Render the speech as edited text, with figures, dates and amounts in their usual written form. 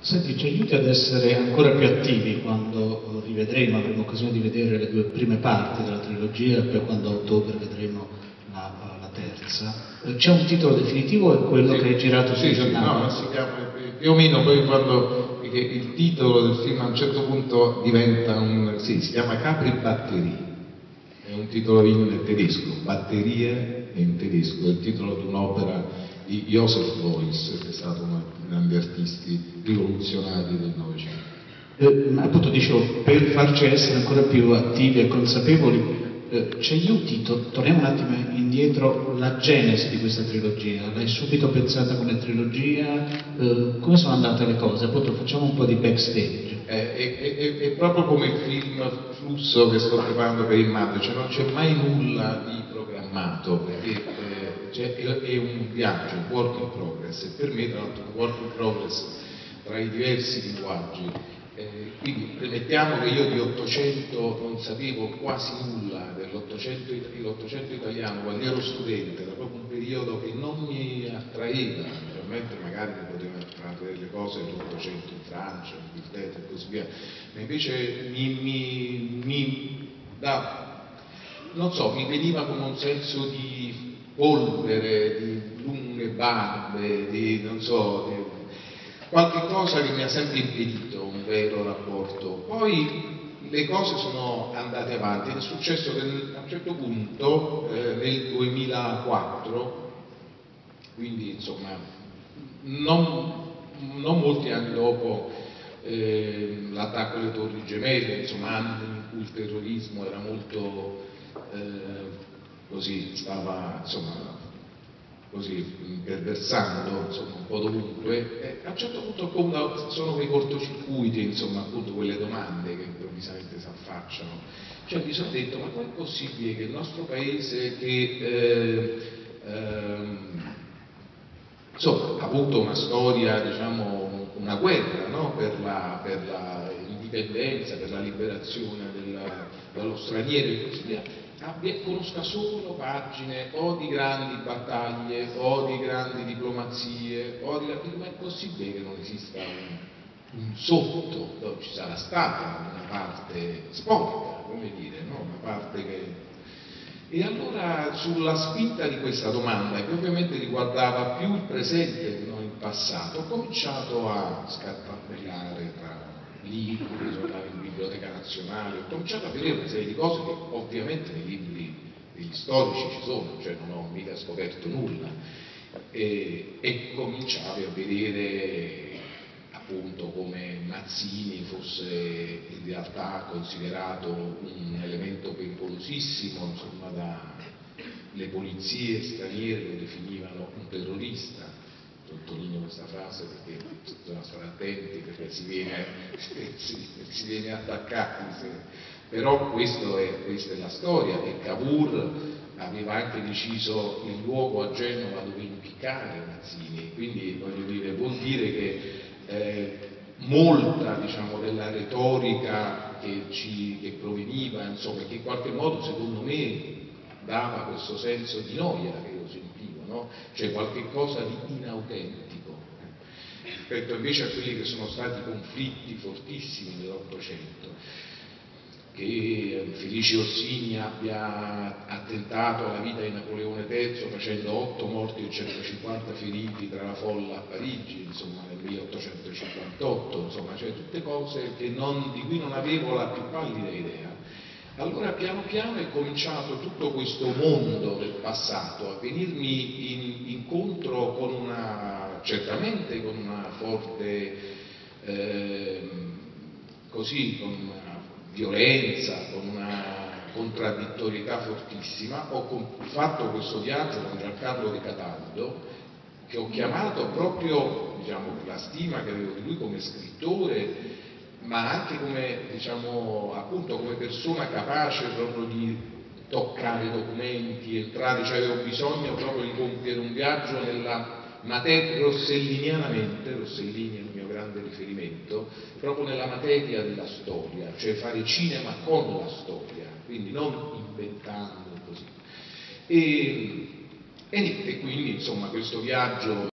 Senti, ci aiuti ad essere ancora più attivi quando rivedremo, avremo occasione di vedere le due prime parti della trilogia e poi quando a ottobre vedremo la terza. C'è un titolo definitivo e quello che hai girato sui giornali? No, si chiama più o meno poi quando il titolo del film a un certo punto diventa si chiama Capri Batterie, è un titolo in tedesco, batterie in tedesco, è il titolo di un'opera di Joseph Beuys, che è stato uno dei grandi artisti rivoluzionari del Novecento. Appunto dicevo, per farci essere ancora più attivi e consapevoli, ci aiuti, torniamo un attimo indietro, la genesi di questa trilogia, l'hai subito pensata come trilogia? Come sono andate le cose? Appunto facciamo un po' di backstage. È proprio come il film Flusso che sto preparando per il maggio, cioè non c'è mai nulla di programmato, perché è un viaggio, un work in progress, e per me tra l'altro un work in progress tra i diversi linguaggi. Quindi premettiamo che io di Ottocento non sapevo quasi nulla dell'Ottocento italiano quando ero studente, era proprio un periodo che non mi attraeva, naturalmente magari mi potevano attrarre delle cose dell'Ottocento in Francia, in Inghilterra e così via, ma invece non so, mi veniva come un senso di polvere, di lunghe barbe, di non so, qualche cosa che mi ha sempre impedito un vero rapporto. Poi le cose sono andate avanti ed è successo che a un certo punto, nel 2004, quindi insomma non molti anni dopo l'attacco alle Torri Gemelle, insomma anni in cui il terrorismo era molto così, stava insomma così perversando insomma un po' dovunque, a un certo punto sono quei cortocircuiti, insomma appunto quelle domande che improvvisamente si affacciano, cioè mi sono detto ma com'è possibile che il nostro paese che insomma ha avuto una storia, diciamo una guerra, no? per la indipendenza, per la liberazione dallo straniero e così via, conosca solo pagine o di grandi battaglie o di grandi diplomazie, ma è possibile che non esista un sotto, dove ci sarà stata una parte sporca, come dire, no? Una parte che... E allora sulla spinta di questa domanda, che ovviamente riguardava più il presente che non il passato, ho cominciato a scartabellare tra libri che sono andati in Biblioteca Nazionale, ho cominciato a vedere una serie di cose che ovviamente nei libri degli storici ci sono, cioè non ho mica scoperto nulla, e cominciavi a vedere appunto come Mazzini fosse in realtà considerato un elemento pericolosissimo, insomma le polizie straniere lo definivano un terrorista. Sottolineo questa frase perché bisogna stare attenti, perché si viene attaccati, però questa è la storia, e Cavour aveva anche deciso il luogo a Genova dove impiccare Mazzini, quindi voglio dire, vuol dire che molta, diciamo, della retorica che proveniva, insomma, che in qualche modo secondo me dava questo senso di noia che io sentivo, no? Cioè qualche cosa di inautentico, rispetto invece a quelli che sono stati conflitti fortissimi dell'Ottocento, che Felice Orsini abbia attentato alla vita di Napoleone III facendo 8 morti e 150 feriti tra la folla a Parigi, insomma nel 1858, insomma, cioè tutte cose di cui non avevo la più pallida idea. Allora piano piano è cominciato tutto questo mondo del passato a venirmi incontro certamente con una forte con una violenza, con una contraddittorietà fortissima. Ho fatto questo viaggio con Giancarlo De Cataldo, che ho chiamato proprio, diciamo, per la stima che avevo di lui come scrittore, ma anche come, diciamo, appunto come persona capace proprio di toccare documenti, entrare, cioè avevo bisogno proprio di compiere un viaggio nella materia, rossellinianamente, Rossellini è il mio grande riferimento, proprio nella materia della storia, cioè fare cinema con la storia, quindi non inventando così. E quindi insomma questo viaggio